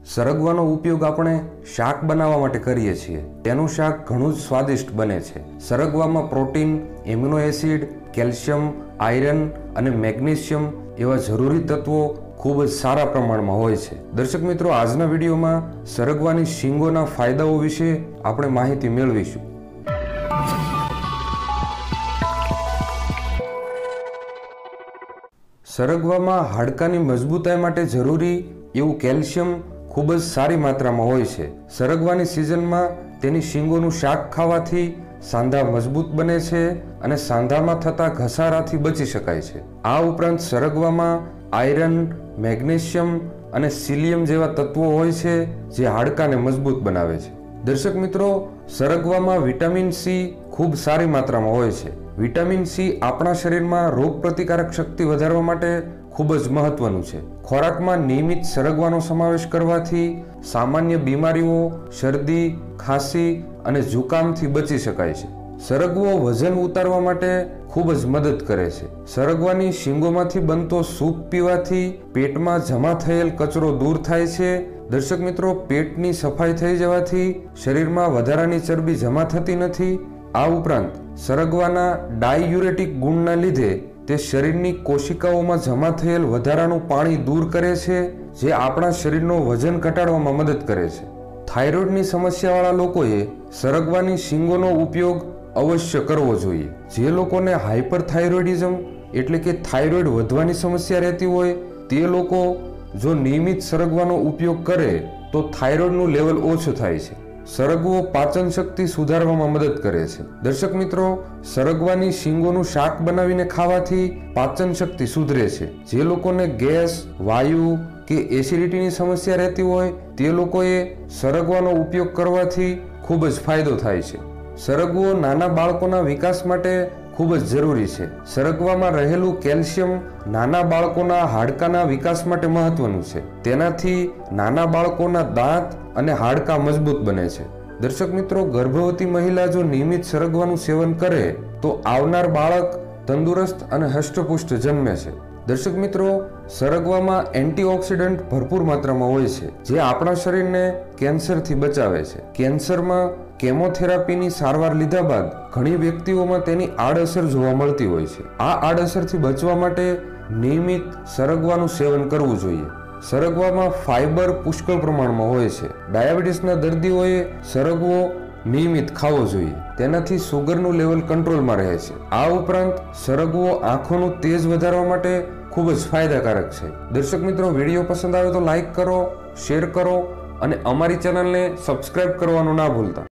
સરગવાનો ઉપયોગ આપણે શાક બનાવવા માટે કરીએ છીએ। તેનું શાક ઘણું જ સ્વાદિષ્ટ બને છે। સરગવામાં protein, amino acid, calcium, iron અને મેગ્નેશિયમ એવા જરૂરી તત્વો ખૂબ જ સારા પ્રમાણમાં હોય છે। દર્શક મિત્રો, આજના વિડીયોમાં સરગવાની શીંગોના ફાયદાઓ વિશે આપણે માહિતી મેળવીશું। સરગવામાં હાડકાની મજબૂતાઈ માટે જરૂરી એવું કેલ્શિયમ ખૂબ જ સારી માત્રામાં હોય છે। સરગવાની સિઝનમાં તેની શીંગોનું શાક ખાવાથી સાંધા મજબૂત બને છે અને સાંધામાં થતા ઘસારાથી બચી શકાય છે। આ ઉપરાંત સરગવામાં આયરન, મેગ્નેશિયમ અને સિલિયમ જેવા તત્વો હોય છે જે હાડકાને મજબૂત બનાવે છે। દર્શક મિત્રો, સરગવામાં વિટામિન સી ખૂબ સારી માત્રામાં હોય છે। વિટામિન સી આપણા શરીરમાં રોગ પ્રતિકારક શક્તિ વધારવા માટે ખૂબ જ મહત્વનું છે। ખોરાકમાં નિયમિત સરગવાનો સમાવેશ કરવાથી સામાન્ય બીમારીઓ, શરદી, ખાંસી અને જુકામથી બચી શકાય છે। સરગવો વજન ઉતારવા માટે ખૂબ જ મદદ કરે છે। સરગવાની શીંગોમાંથી બનતો સૂપ પીવાથી પેટમાં જમા થયેલ કચરો દૂર થાય છે। દર્શક મિત્રો, પેટની સફાઈ થઈ જવાથી શરીરમાં વધારાની ચરબી જમા થતી નથી। આ ઉપરાંત સરગવાના ડાયયુરેટિક ગુણના લીધે તે શરીરની કોશિકાઓમાં જમા થયેલ વધારાનું પાણી દૂર કરે છે, જે આપણા શરીરનો વજન ઘટાડવામાં મદદ કરે છે। થાઇરોઇડની સમસ્યાવાળા લોકોએ સરગવાની શીંગોનો ઉપયોગ અવશ્ય કરવો જોઈએ। જે લોકોને હાઇપરથાઇરોઇડિઝમ એટલે કે થાઇરોઇડ વધવાની સમસ્યા રહેતી હોય તે લોકો જો નિયમિત સરગવાનો ઉપયોગ કરે તો થાઇરોઇડનું લેવલ ઓછું થાય છે। સરગવો પાચન શક્તિ સુધારવામાં મદદ કરે છે। દર્શક મિત્રો, સરગવાની શીંગોનું શાક બનાવીને ખાવાથી પાચન શક્તિ સુધરે છે। જે લોકોને ગેસ, વાયુ કે એસિડિટીની સમસ્યા રહેતી હોય તે લોકોએ સરગવાનો ઉપયોગ કરવાથી ખૂબ જ ફાયદો થાય છે। સરગવો નાના બાળકોના વિકાસ માટે ખૂબ જ જરૂરી છે। સરગવામાં રહેલું કેલ્શિયમ નાના બાળકોના હાડકાના વિકાસ માટે મહત્વનું છે। તેનાથી નાના બાળકોના દાંત અને હાડકાં મજબૂત બને છે। દર્શક મિત્રો, ગર્ભવતી મહિલા જો નિયમિત સરગવાનું સેવન કરે તો આવનાર બાળક તંદુરસ્ત અને હષ્ટપુષ્ટ જન્મે છે। દર્શક મિત્રો, સરગવામાં એન્ટીઓક્સિડન્ટ ભરપૂર માત્રામાં હોય છે જે આપણા શરીરને કેન્સરથી બચાવે છે। કેન્સરમાં કેમોથેરાપીની સારવાર લીધા બાદ ઘણી વ્યક્તિઓમાં તેની આડઅસર જોવા મળતી હોય છે। આ આડઅસરથી બચવા માટે નિયમિત સરગવાનું સેવન કરવું જોઈએ। સરગવામાં ફાઇબર પુષ્કળ પ્રમાણમાં હોય છે। ડાયાબિટીસના દર્દીઓએ સરગવો નિયમિત ખાવો જોઈએ। તેનાથી સુગરનું લેવલ કંટ્રોલમાં રહે છે। આ ઉપરાંત સરગવો આંખોનું તેજ વધારવા માટે ખૂબ જ ફાયદાકારક છે। દર્શક મિત્રો, વિડીયો પસંદ આવે તો લાઈક કરો, શેર કરો અને અમારી ચેનલને સબસ્ક્રાઇબ કરવાનું ના ભૂલતા।